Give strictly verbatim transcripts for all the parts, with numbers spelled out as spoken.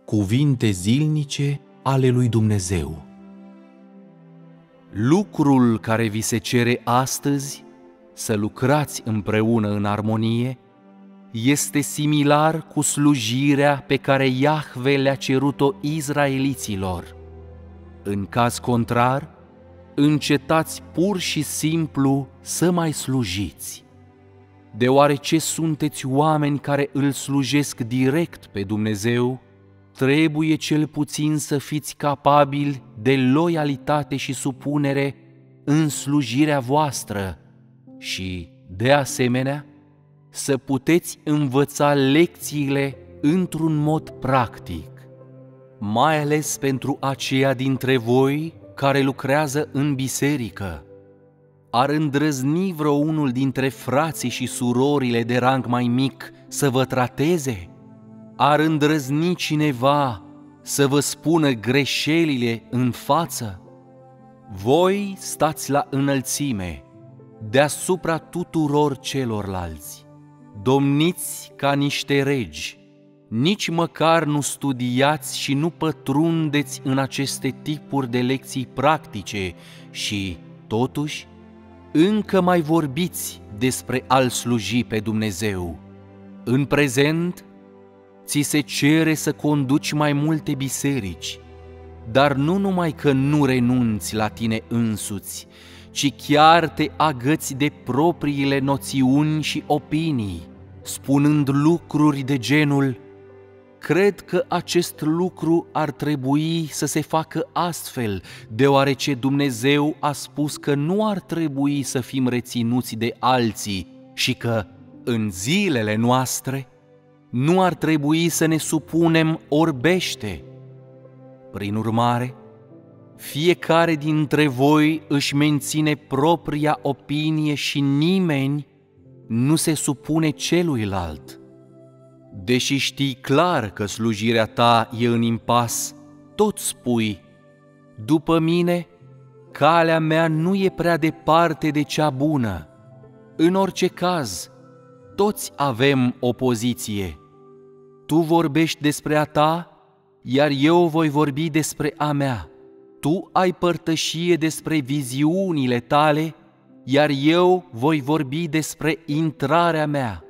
Cuvinte zilnice ale lui Dumnezeu. Lucrul care vi se cere astăzi, să lucrați împreună în armonie, este similar cu slujirea pe care Iahve le-a cerut-o izraeliților. În caz contrar, încetați pur și simplu să mai slujiți, deoarece sunteți oameni care îl slujesc direct pe Dumnezeu. Trebuie cel puțin să fiți capabili de loialitate și supunere în slujirea voastră și, de asemenea, să puteți învăța lecțiile într-un mod practic, mai ales pentru aceia dintre voi care lucrează în biserică. Ar îndrăzni vreunul dintre frații și surorile de rang mai mic să vă trateze? Ar îndrăzni cineva să vă spună greșelile în față? Voi stați la înălțime, deasupra tuturor celorlalți. Domniți ca niște regi, nici măcar nu studiați și nu pătrundeți în aceste tipuri de lecții practice și, totuși, încă mai vorbiți despre a-L sluji pe Dumnezeu. În prezent, ți se cere să conduci mai multe biserici, dar nu numai că nu renunți la tine însuți, ci chiar te agăți de propriile noțiuni și opinii, spunând lucruri de genul: cred că acest lucru ar trebui să se facă astfel, deoarece Dumnezeu a spus că nu ar trebui să fim reținuți de alții și că, în zilele noastre, nu ar trebui să ne supunem orbește. Prin urmare, fiecare dintre voi își menține propria opinie și nimeni nu se supune celuilalt. Deși știi clar că slujirea ta e în impas, tot spui: după mine, calea mea nu e prea departe de cea bună. În orice caz, toți avem opoziție. Tu vorbești despre a ta, iar eu voi vorbi despre a mea. Tu ai părtășie despre viziunile tale, iar eu voi vorbi despre intrarea mea.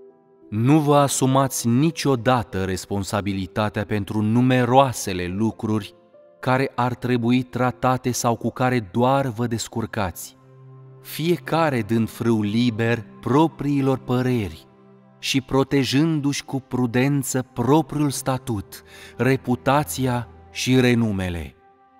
Nu vă asumați niciodată responsabilitatea pentru numeroasele lucruri care ar trebui tratate sau cu care doar vă descurcați, fiecare dând frâu liber propriilor păreri și protejându-și cu prudență propriul statut, reputația și renumele.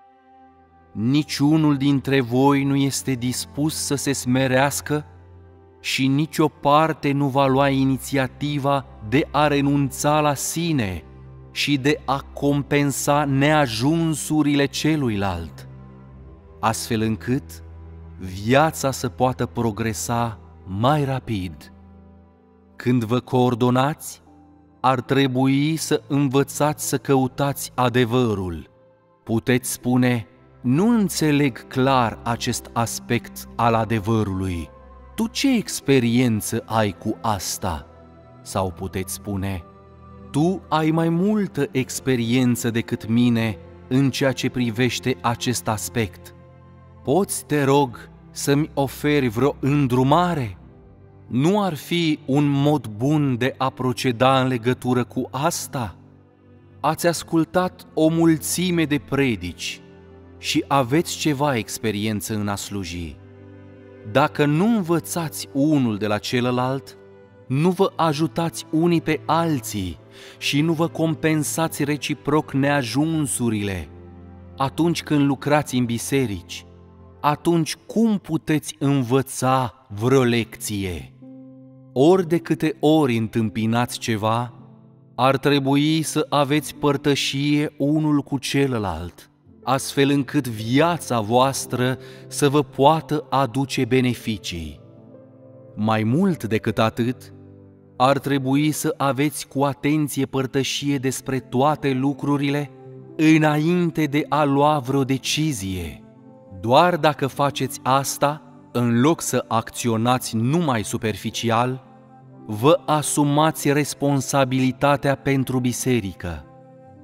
Niciunul dintre voi nu este dispus să se smerească și nicio parte nu va lua inițiativa de a renunța la sine și de a compensa neajunsurile celuilalt, astfel încât viața să poată progresa mai rapid. Când vă coordonați, ar trebui să învățați să căutați adevărul. Puteți spune: nu înțeleg clar acest aspect al adevărului. Tu ce experiență ai cu asta? Sau puteți spune: tu ai mai multă experiență decât mine în ceea ce privește acest aspect. Poți, te rog, să-mi oferi vreo îndrumare? Nu ar fi un mod bun de a proceda în legătură cu asta? Ați ascultat o mulțime de predici și aveți ceva experiență în a sluji. Dacă nu învățați unul de la celălalt, nu vă ajutați unii pe alții și nu vă compensați reciproc neajunsurile, atunci când lucrați în biserici, atunci cum puteți învăța vreo lecție? Ori de câte ori întâmpinați ceva, ar trebui să aveți părtășie unul cu celălalt, astfel încât viața voastră să vă poată aduce beneficii. Mai mult decât atât, ar trebui să aveți cu atenție părtășie despre toate lucrurile înainte de a lua vreo decizie. Doar dacă faceți asta, în loc să acționați numai superficial, vă asumați responsabilitatea pentru biserică.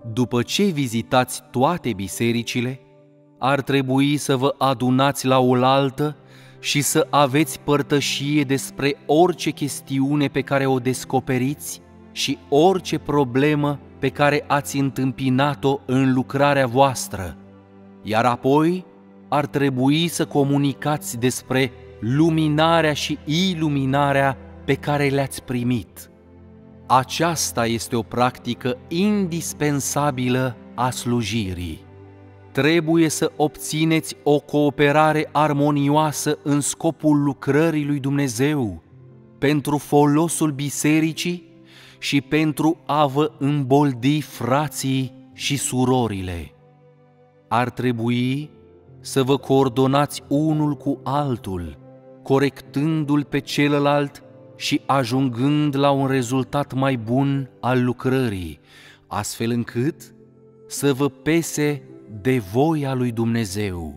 După ce vizitați toate bisericile, ar trebui să vă adunați la oaltă și să aveți părtășie despre orice chestiune pe care o descoperiți și orice problemă pe care ați întâmpinat-o în lucrarea voastră, iar apoi ar trebui să comunicați despre luminarea și iluminarea pe care le-ați primit. Aceasta este o practică indispensabilă a slujirii. Trebuie să obțineți o cooperare armonioasă în scopul lucrării lui Dumnezeu, pentru folosul bisericii și pentru a vă îmboldi frații și surorile. Ar trebui să vă coordonați unul cu altul, corectându-l pe celălalt și ajungând la un rezultat mai bun al lucrării, astfel încât să vă pese de voia lui Dumnezeu.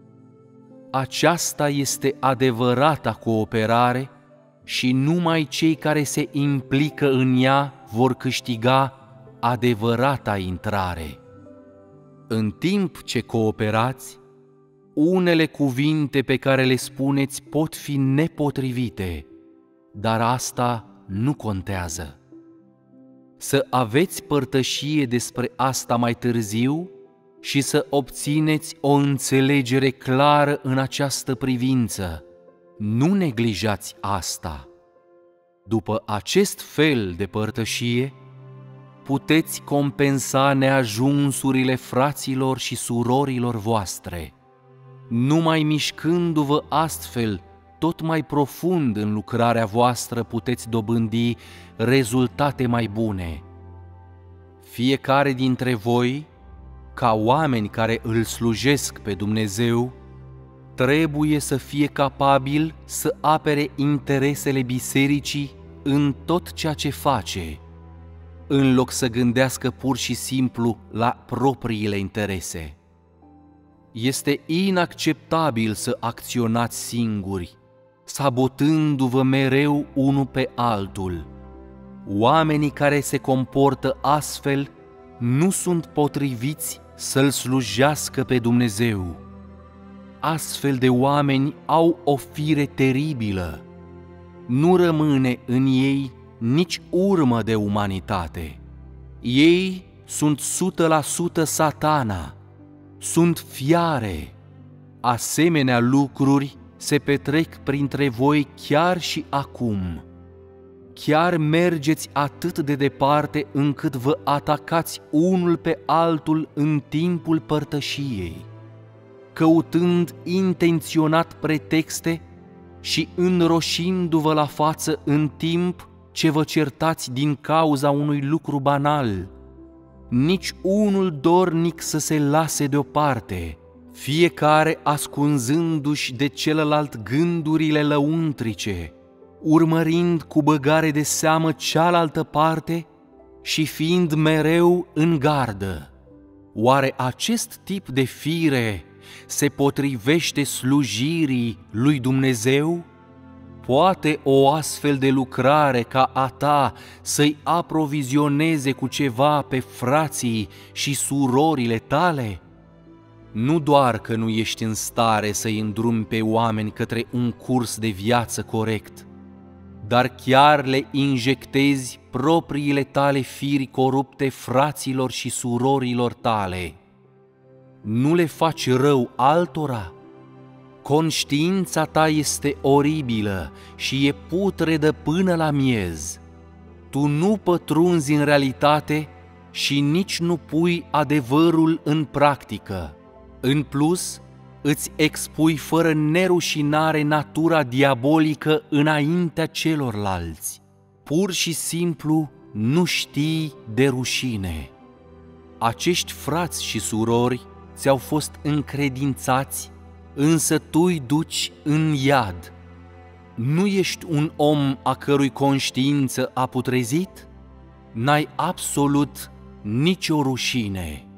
Aceasta este adevărata cooperare și numai cei care se implică în ea vor câștiga adevărata intrare. În timp ce cooperați, unele cuvinte pe care le spuneți pot fi nepotrivite, dar asta nu contează. Să aveți părtășie despre asta mai târziu și să obțineți o înțelegere clară în această privință. Nu neglijați asta. După acest fel de părtășie, puteți compensa neajunsurile fraților și surorilor voastre. Numai mișcându-vă astfel tot mai profund în lucrarea voastră puteți dobândi rezultate mai bune. Fiecare dintre voi, ca oameni care îl slujesc pe Dumnezeu, trebuie să fie capabil să apere interesele bisericii în tot ceea ce face, în loc să gândească pur și simplu la propriile interese. Este inacceptabil să acționați singuri, sabotându-vă mereu unul pe altul. Oamenii care se comportă astfel nu sunt potriviți să-L slujească pe Dumnezeu. Astfel de oameni au o fire teribilă. Nu rămâne în ei nici urmă de umanitate. Ei sunt sută la sută Satana, sunt fiare. Asemenea lucruri se petrec printre voi chiar și acum. Chiar mergeți atât de departe încât vă atacați unul pe altul în timpul părtășiei, căutând intenționat pretexte și înroșindu-vă la față în timp ce vă certați din cauza unui lucru banal. Nici unul dornic să se lase deoparte, fiecare ascunzându-și de celălalt gândurile lăuntrice, urmărind cu băgare de seamă cealaltă parte și fiind mereu în gardă. Oare acest tip de fire se potrivește slujirii lui Dumnezeu? Poate o astfel de lucrare ca a ta să-i aprovizioneze cu ceva pe frații și surorile tale? Nu doar că nu ești în stare să-i îndrumi pe oameni către un curs de viață corect, dar chiar le injectezi propriile tale firi corupte fraților și surorilor tale. Nu le faci rău altora? Conștiința ta este oribilă și e putredă până la miez. Tu nu pătrunzi în realitate și nici nu pui adevărul în practică. În plus, îți expui fără nerușinare natura diabolică înaintea celorlalți. Pur și simplu nu știi de rușine. Acești frați și surori ți-au fost încredințați, însă tu îi duci în iad. Nu ești un om a cărui conștiință a putrezit? N-ai absolut nicio rușine.